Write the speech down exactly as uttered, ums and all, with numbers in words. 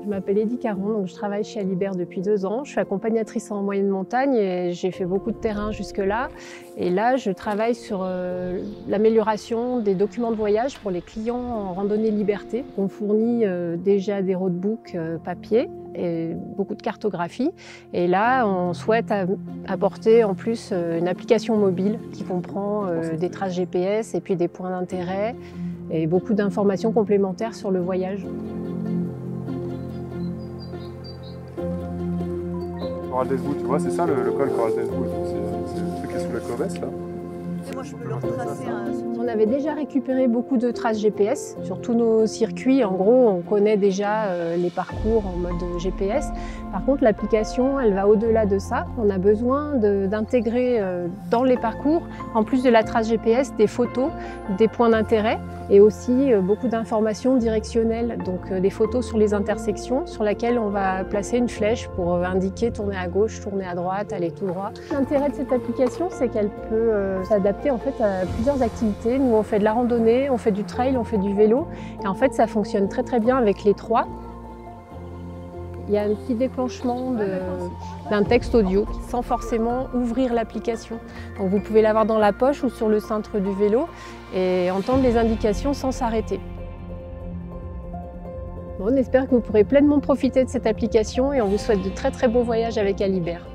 Je m'appelle Eddy Caron, donc je travaille chez Alibert depuis deux ans. Je suis accompagnatrice en moyenne montagne et j'ai fait beaucoup de terrain jusque-là. Et là, je travaille sur euh, l'amélioration des documents de voyage pour les clients en randonnée liberté. On fournit euh, déjà des roadbooks euh, papier et beaucoup de cartographie. Et là, on souhaite apporter en plus euh, une application mobile qui comprend euh, des traces G P S et puis des points d'intérêt et beaucoup d'informations complémentaires sur le voyage. Coral d'Esbout, tu vois, c'est ça le, le col Coral d'Esbout, c'est le truc qui est sous la Clovès là. Et moi je peux le retracer. Un... On avait déjà récupéré beaucoup de traces G P S sur tous nos circuits. En gros, on connaît déjà euh, les parcours en mode G P S. Par contre, l'application, elle va au-delà de ça. On a besoin d'intégrer euh, dans les parcours, en plus de la trace G P S, des photos, des points d'intérêt et aussi euh, beaucoup d'informations directionnelles. Donc euh, des photos sur les intersections sur lesquelles on va placer une flèche pour euh, indiquer tourner à gauche, tourner à droite, aller tout droit. L'intérêt de cette application, c'est qu'elle peut euh, s'adapter en fait à plusieurs activités. Nous, on fait de la randonnée, on fait du trail, on fait du vélo. Et en fait, ça fonctionne très très bien avec les trois. Il y a un petit déclenchement d'un texte audio sans forcément ouvrir l'application. Donc vous pouvez l'avoir dans la poche ou sur le cintre du vélo et entendre les indications sans s'arrêter. On espère que vous pourrez pleinement profiter de cette application et on vous souhaite de très très beaux voyages avec Alibert.